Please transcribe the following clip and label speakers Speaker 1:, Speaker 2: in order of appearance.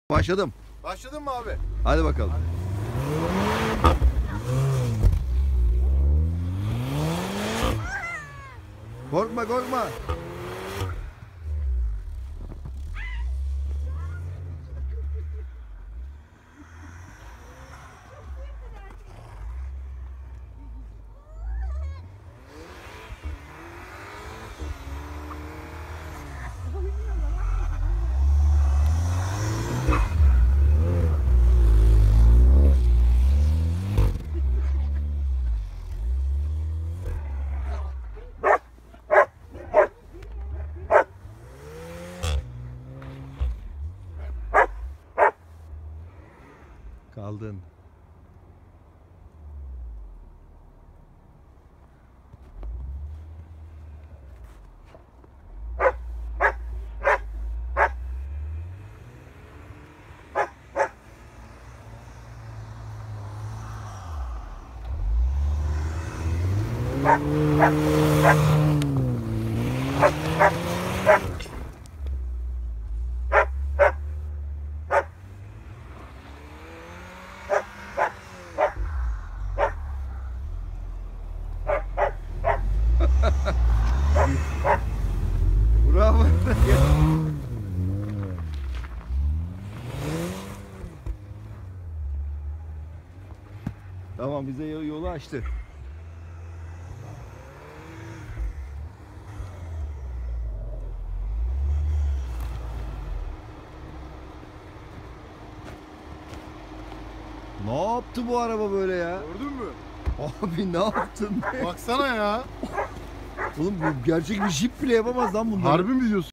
Speaker 1: Başladım.
Speaker 2: Başladın mı abi?
Speaker 1: Hadi bakalım. Korkma korkma. Kaldın. Bravo. Tamam, bize yolu açtı. Ne yaptı bu araba böyle ya?
Speaker 2: Gördün mü?
Speaker 1: Abi ne yaptın be?
Speaker 2: Baksana ya.
Speaker 1: Oğlum bu gerçek bir jip bile yapamaz lan bunları.
Speaker 2: Harbi mi diyorsun?